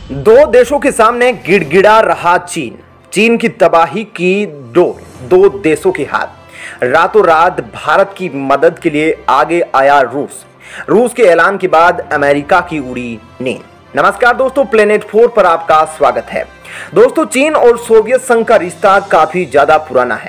दो देशों के सामने गिड़गिड़ा रहा चीन। चीन की तबाही की डोर दो देशों के हाथ। रातों रात भारत की मदद के लिए आगे आया रूस। रूस के ऐलान के बाद अमेरिका की उड़ी नींद। नमस्कार दोस्तों, प्लेनेट 4 पर आपका स्वागत है। दोस्तों, चीन और सोवियत संघ का रिश्ता काफी ज्यादा पुराना है।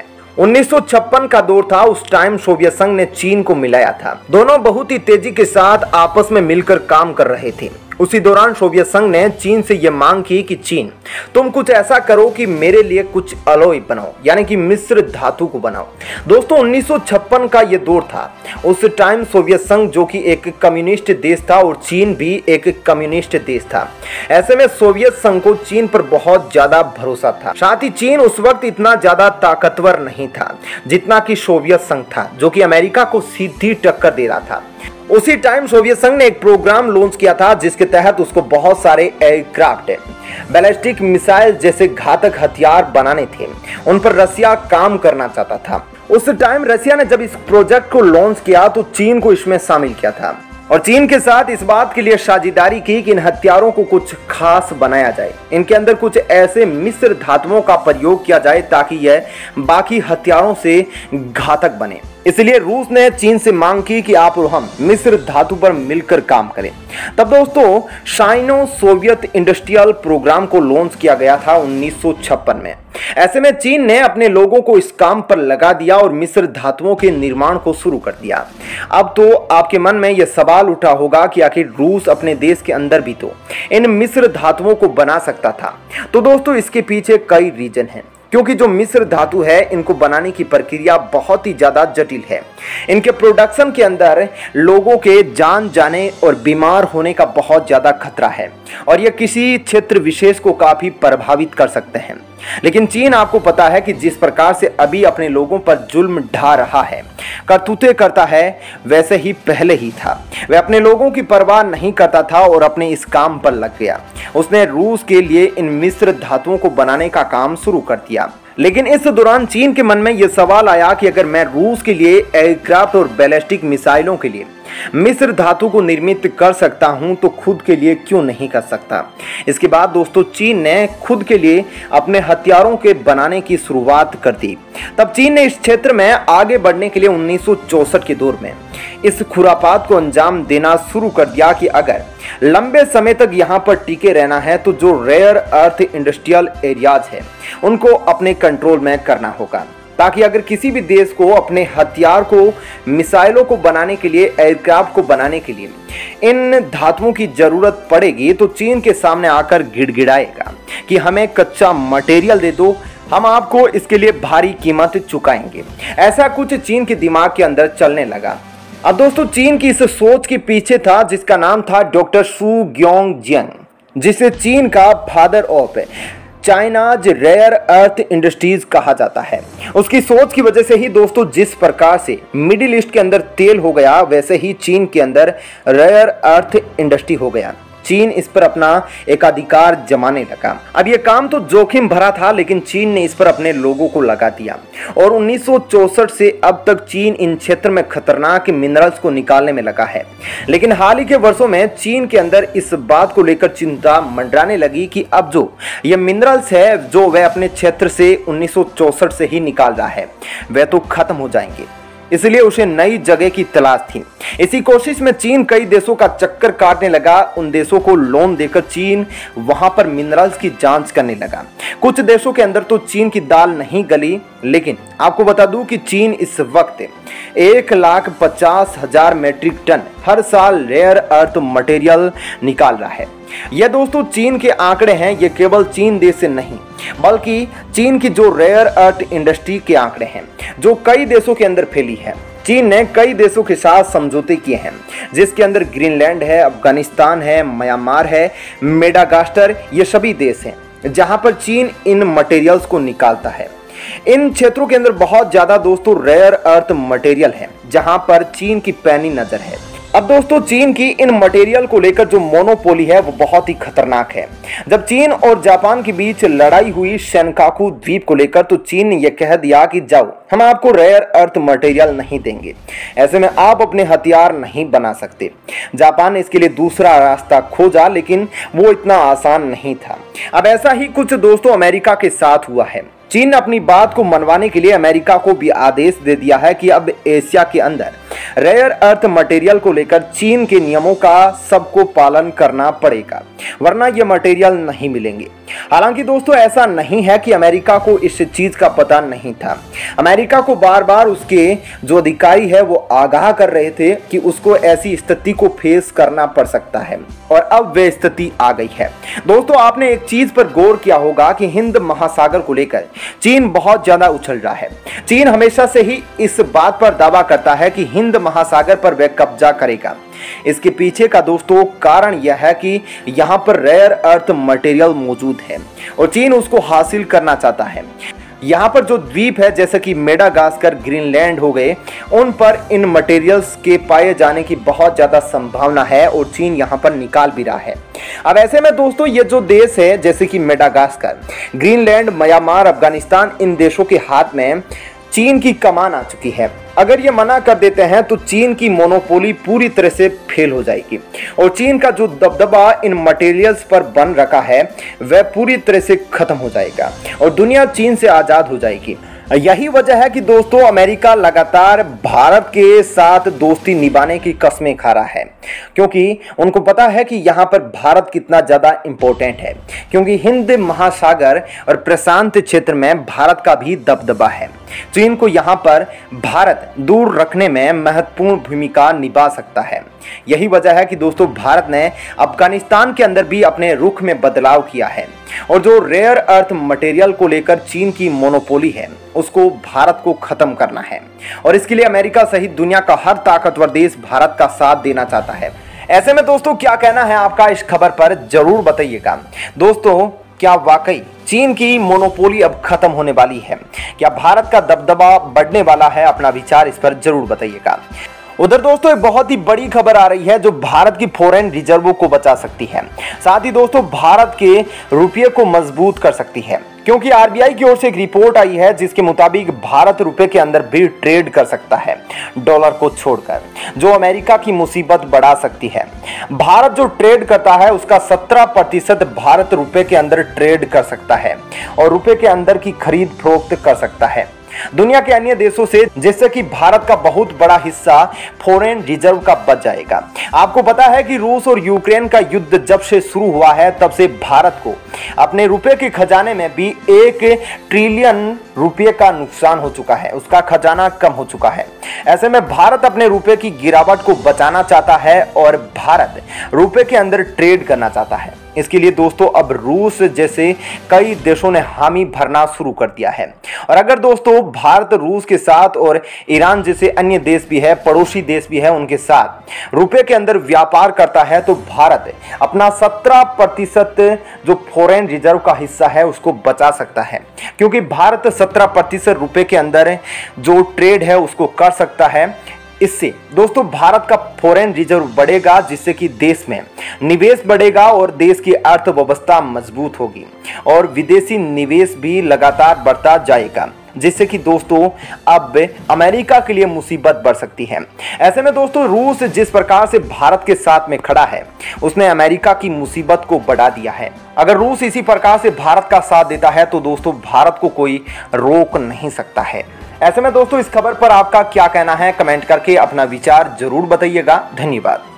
1956 का दौर था। उस टाइम सोवियत संघ ने चीन को मिलाया था। दोनों बहुत ही तेजी के साथ आपस में मिलकर काम कर रहे थे। उसी दौरान सोवियत संघ ने चीन से यह मांग की कि चीन, तुम कुछ ऐसा करो कि मेरे लिए कुछ अलॉय बनाओ, यानी कि मिश्र धातु को बनाओ। दोस्तों, 1956 का यह दौर था। उस टाइम सोवियत संघ जो कि एक कम्युनिस्ट देश था और चीन भी एक कम्युनिस्ट देश था। ऐसे में सोवियत संघ को चीन पर बहुत ज्यादा भरोसा था। साथ ही चीन उस वक्त इतना ज्यादा ताकतवर नहीं था जितना कि सोवियत संघ था, जो कि अमेरिका को सीधी टक्कर दे रहा था। उसी टाइम सोवियत संघ ने एक प्रोग्राम लॉन्च किया था जिसके तहत उसको बहुत सारे एयरक्राफ्ट, बैलिस्टिक मिसाइल जैसे घातक हथियार बनाने थे। उन पर रसिया काम करना चाहता था। उस टाइम रसिया ने जब इस प्रोजेक्ट को लॉन्च किया तो चीन को इसमें शामिल किया था और चीन के साथ इस बात के लिए साझेदारी की कि इन हथियारों को कुछ खास बनाया जाए। इनके अंदर कुछ ऐसे मिश्र धातुओं का प्रयोग किया जाए ताकि यह बाकी हथियारों से घातक बने। इसलिए रूस ने चीन से मांग की कि आप और हम मिश्र धातु पर मिलकर काम करें। तब दोस्तों, साइनो सोवियत इंडस्ट्रियल प्रोग्राम को लॉन्च किया गया था 1956 में। ऐसे में चीन ने अपने लोगों को इस काम पर लगा दिया और मिश्र धातुओं के निर्माण को शुरू कर दिया। अब तो आपके मन में यह सवाल उठा होगा कि आखिर रूस अपने देश के अंदर भी तो इन मिश्र धातुओं को बना सकता था। तो दोस्तों, इसके पीछे कई रीजन हैं, क्योंकि जो मिश्र धातु है इनको बनाने की प्रक्रिया बहुत ही ज्यादा जटिल है। इनके प्रोडक्शन के अंदर लोगों के जान जाने और बीमार होने का बहुत ज्यादा खतरा है और यह किसी क्षेत्र विशेष को काफी प्रभावित कर सकते हैं। लेकिन चीन, आपको पता है कि जिस प्रकार से अभी अपने लोगों पर जुल्म ढा रहा है, करतूतें करता है, वैसे ही पहले ही था। वह अपने लोगों की परवाह नहीं करता था और अपने इस काम पर लग गया। उसने रूस के लिए इन मिश्र धातुओं को बनाने का काम शुरू कर दिया। लेकिन इस दौरान चीन के मन में यह सवाल आया कि अगर मैं रूस के लिए एयरक्राफ्ट और बैलिस्टिक मिसाइलों के लिए मिश्र धातु को निर्मित कर सकता हूं तो खुद के लिए क्यों नहीं कर सकता। इसके बाद दोस्तों, चीन ने खुद के लिए अपने हथियारों के बनाने की शुरुआत कर दी। तब चीन ने इस क्षेत्र में आगे बढ़ने के लिए 1964 के दौर में इस खुरापात को अंजाम देना शुरू कर दिया कि अगर लंबे समय तक यहां पर टिके रहना है तो जो रेयर अर्थ इंडस्ट्रियल एरियाज है उनको अपने कंट्रोल में करना होगा, ताकि अगर किसी भी देश को अपने हथियार को, मिसाइलों को बनाने के लिए, एयरक्राफ्ट को बनाने के लिए इन धातुओं की जरूरत पड़ेगी तो चीन के सामने आकर गिड़गिड़ाएगा कि हमें कच्चा मटेरियल दे दो, हम आपको इसके लिए भारी कीमत चुकाएंगे। ऐसा कुछ चीन के दिमाग के अंदर चलने लगा। अब दोस्तों, चीन की इस सोच के पीछे था जिसका नाम था डॉक्टर शू ग्योंगजियांग, जिसे चीन का father of China's rare earth industries कहा जाता है। उसकी सोच की वजह से ही दोस्तों, जिस प्रकार से मिडिल ईस्ट के अंदर तेल हो गया, वैसे ही चीन के अंदर रेयर अर्थ इंडस्ट्री हो गया। चीन इस पर अपना एकाधिकार जमाने लगा। अब यह काम तो जोखिम भरा था, लेकिन चीन ने इस पर अपने लोगों को लगा दिया और 1964 से अब तक चीन इन क्षेत्र में खतरनाक मिनरल्स को निकालने में लगा है। लेकिन हाल ही के वर्षों में चीन के अंदर इस बात को लेकर चिंता मंडराने लगी कि अब जो ये मिनरल्स है जो वह अपने क्षेत्र से 1964 से ही निकाल रहा है, वह तो खत्म हो जाएंगे। इसलिए उसे नई जगह की तलाश थी। इसी कोशिश में चीन कई देशों का चक्कर काटने लगा। उन देशों को लोन देकर चीन वहां पर मिनरल्स की जांच करने लगा। कुछ देशों के अंदर तो चीन की दाल नहीं गली, लेकिन आपको बता दूं कि चीन इस वक्त 1,50,000 मैट्रिक टन हर साल रेयर अर्थ मटेरियल निकाल रहा है। यह दोस्तों चीन के आंकड़े हैं। ये केवल चीन देश से नहीं, बल्कि चीन की जो रेयर अर्थ इंडस्ट्री के आंकड़े हैं जो कई देशों के अंदर फैली है। चीन ने कई देशों के साथ समझौते किए हैं, जिसके अंदर ग्रीनलैंड है, अफगानिस्तान है, म्यांमार है, मेडागास्कर, ये सभी देश हैं जहां पर चीन इन मटेरियल्स को निकालता है। इन क्षेत्रों के अंदर बहुत ज्यादा दोस्तों रेयर अर्थ मटेरियल है जहां पर चीन की पैनी नजर है। अब दोस्तों चीन की इन मटेरियल को लेकर जो मोनोपोली है वो बहुत ही खतरनाक है। जब चीन और जापान के बीच लड़ाई हुई सेनकाकू द्वीप को लेकर, तो चीन ने यह कह दिया कि जाओ, हम आपको रेयर अर्थ मटेरियल नहीं देंगे, ऐसे में आप अपने हथियार नहीं बना सकते। जापान ने इसके लिए दूसरा रास्ता खोजा, लेकिन वो इतना आसान नहीं था। अब ऐसा ही कुछ दोस्तों अमेरिका के साथ हुआ है। चीन ने अपनी बात को मनवाने के लिए अमेरिका को भी आदेश दे दिया है कि अब एशिया के अंदर रेयर अर्थ मटेरियल को लेकर चीन के नियमों का सबको पालन करना पड़ेगा, वरना ये मटेरियल नहीं मिलेंगे। हालांकि दोस्तों ऐसा नहीं है कि अमेरिका को इस चीज का पता नहीं था। अमेरिका को बार बार उसके जो अधिकारी है वो आगाह कर रहे थे कि उसको ऐसी स्थिति को फेस करना पड़ सकता है, और अब वे स्थिति आ गई है। दोस्तों आपने एक चीज पर गौर किया होगा कि हिंद महासागर को लेकर चीन बहुत ज्यादा उछल रहा है। चीन हमेशा से ही इस बात पर दावा करता है कि हिंद महासागर पर वह कब्जा करेगा। इसके पीछे का दोस्तों कारण यह है कि यहाँ पर रेयर अर्थ मटेरियल मौजूद है और चीन उसको हासिल करना चाहता है। यहाँ पर जो द्वीप है जैसे कि मेडागास्कर, ग्रीनलैंड हो गए, उन पर इन मटेरियल्स के पाए जाने की बहुत ज़्यादा संभावना है और चीन यहाँ पर निकाल भी रहा है। अब ऐसे में दोस्तों ये जो देश है जैसे कि मेडागास्कर, ग्रीनलैंड, म्यांमार, अफगानिस्तान, इन देशों के हाथ में चीन की कमान आ चुकी है। अगर ये मना कर देते हैं तो चीन की मोनोपोली पूरी तरह से फेल हो जाएगी और चीन का जो दबदबा इन मटेरियल्स पर बन रखा है वह पूरी तरह से खत्म हो जाएगा और दुनिया चीन से आज़ाद हो जाएगी। यही वजह है कि दोस्तों अमेरिका लगातार भारत के साथ दोस्ती निभाने की कस्में खा रहा है, क्योंकि उनको पता है कि यहाँ पर भारत कितना ज़्यादा इम्पोर्टेंट है, क्योंकि हिंद महासागर और प्रशांत क्षेत्र में भारत का भी दबदबा है। चीन को यहाँ पर भारत दूर रखने में महत्वपूर्ण भूमिका निभा सकता है। यही वजह है कि दोस्तों भारत ने अफगानिस्तान के अंदर भी अपने रुख में बदलाव किया है और जो रेयर अर्थ मटेरियल को लेकर चीन की मोनोपोली है उसको भारत को खत्म करना है और इसके लिए अमेरिका सहित दुनिया का हर ताकतवर देश भारत का साथ देना चाहता है। ऐसे में दोस्तों क्या कहना है आपका इस खबर पर जरूर बताइएगा। दोस्तों क्या वाकई चीन की मोनोपोली अब खत्म होने वाली है? क्या भारत का दबदबा बढ़ने वाला है? अपना विचार इस पर जरूर बताइएगा। उधर दोस्तों एक बहुत ही बड़ी खबर आ रही है जो भारत की फॉरेन रिजर्वों को बचा सकती है, साथ ही दोस्तों भारत के रुपये को मजबूत कर सकती है, क्योंकि आरबीआई की ओर से एक रिपोर्ट आई है जिसके मुताबिक भारत रुपए के अंदर भी ट्रेड कर सकता है डॉलर को छोड़कर, जो अमेरिका की मुसीबत बढ़ा सकती है। भारत जो ट्रेड करता है उसका 17% भारत रुपए के अंदर ट्रेड कर सकता है और रुपए के अंदर की खरीद फरोख्त कर सकता है दुनिया के अन्य देशों से, जिससे कि भारत का बहुत बड़ा हिस्सा फॉरेन रिजर्व का बच जाएगा। आपको पता है कि रूस और यूक्रेन का युद्ध जब से शुरू हुआ है तब से भारत को अपने रुपए के खजाने में भी 1 ट्रिलियन रुपए का नुकसान हो चुका है, उसका खजाना कम हो चुका है। ऐसे में भारत अपने रुपए की गिरावट को बचाना चाहता है और भारत रुपए के अंदर ट्रेड करना चाहता है। इसके लिए दोस्तों अब रूस जैसे कई देशों ने हामी भरना शुरू कर दिया है और अगर दोस्तों भारत रूस के साथ और ईरान जैसे अन्य देश भी है, पड़ोसी देश भी है, उनके साथ रुपए के अंदर व्यापार करता है तो भारत अपना 17% जो फॉरेन रिजर्व का हिस्सा है उसको बचा सकता है, क्योंकि भारत 17% रुपए के अंदर जो ट्रेड है उसको कर सकता है। इससे दोस्तों भारत का फॉरेन रिजर्व बढ़ेगा, जिससे कि देश में निवेश बढ़ेगा और देश की अर्थव्यवस्था मजबूत होगी और विदेशी निवेश भी लगातार बढ़ता जाएगा, जिससे कि दोस्तों अब अमेरिका के लिए मुसीबत बढ़ सकती है। ऐसे में दोस्तों रूस जिस प्रकार से भारत के साथ में खड़ा है उसने अमेरिका की मुसीबत को बढ़ा दिया है। अगर रूस इसी प्रकार से भारत का साथ देता है तो दोस्तों भारत को कोई रोक नहीं सकता है। ऐसे में दोस्तों इस खबर पर आपका क्या कहना है? कमेंट करके अपना विचार जरूर बताइएगा। धन्यवाद।